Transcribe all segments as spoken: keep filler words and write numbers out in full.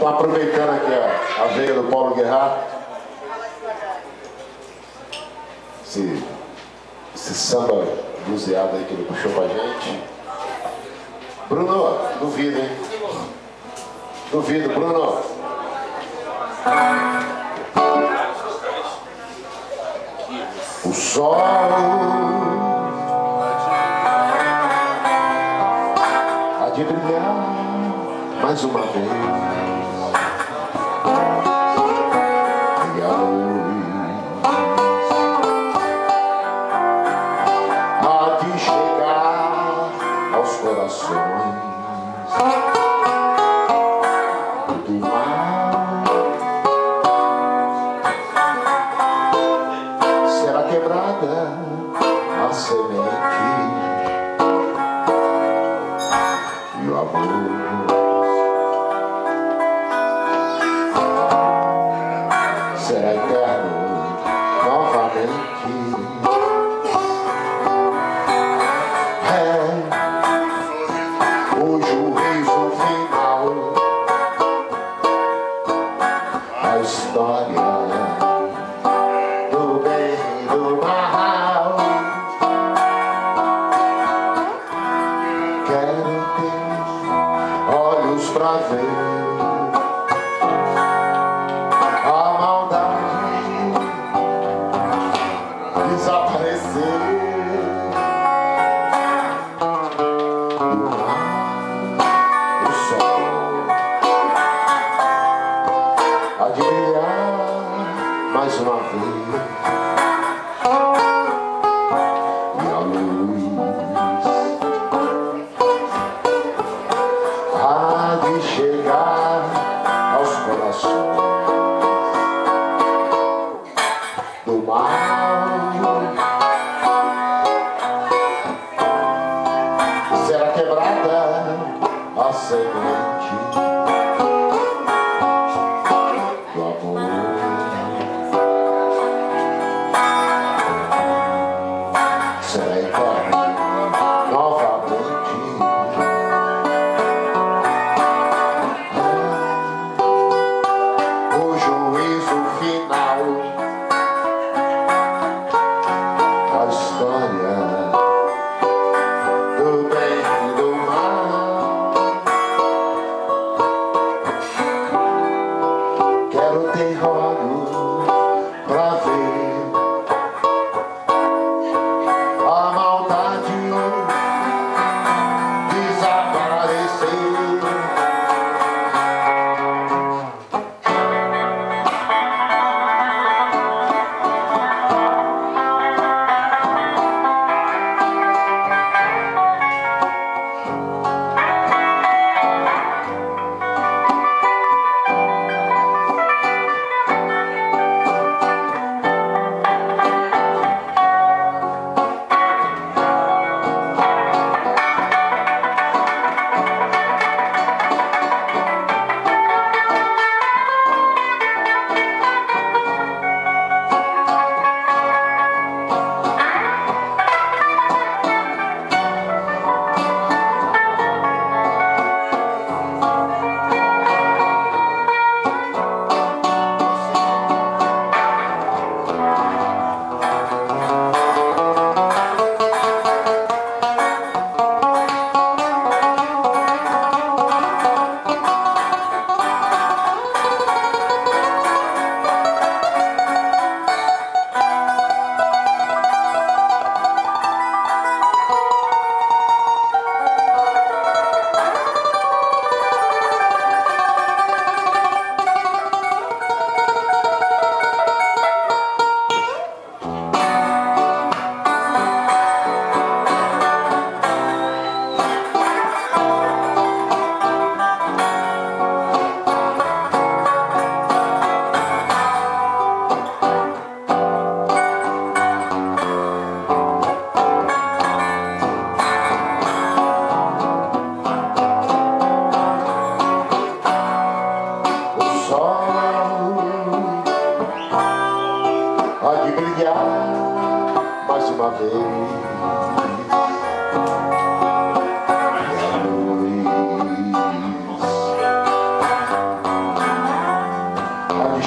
Então, aproveitando aqui a, a veia do Paulo Guerra, esse, esse samba bluseado aí que ele puxou pra gente. Bruno, duvido, hein? Duvido, Bruno. O sol há de brilhar mais uma vez, e a luz há de chegar aos corações do mar. Será quebrada a semente e o amor será eterno novamente. É o juízo final, a história do bem e do mal. Quero ter olhos pra ver a maldade desaparecer. Do mar, o sol há de brilhar mais uma vez, e a luz há de chegar aos corações do mal. Será quebrada a semente do amor. Será eterno novamente. O juízo final, a história do bem e do mal.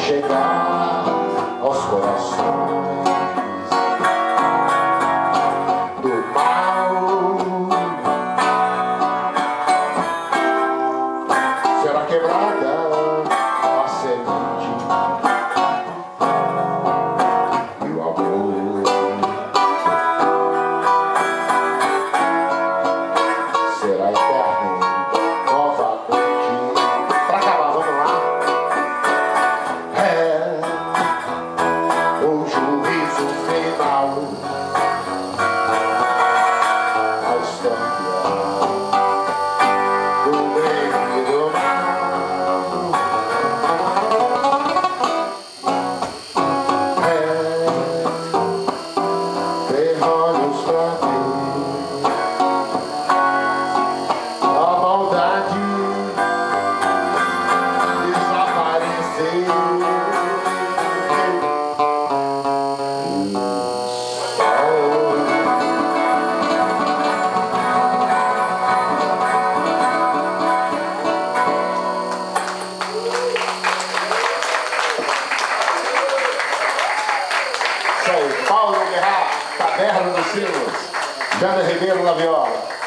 chegar aos corações do mal. Será quebrada a semente e o amor será eterno novamente. Pra acabar, vamos lá. É o juízo final, a história do bem e do mal. É ter olhos pra ver a maldade desaparecer. Paulo Guerra, Caderno dos Sinos, Jana Ribeiro na viola.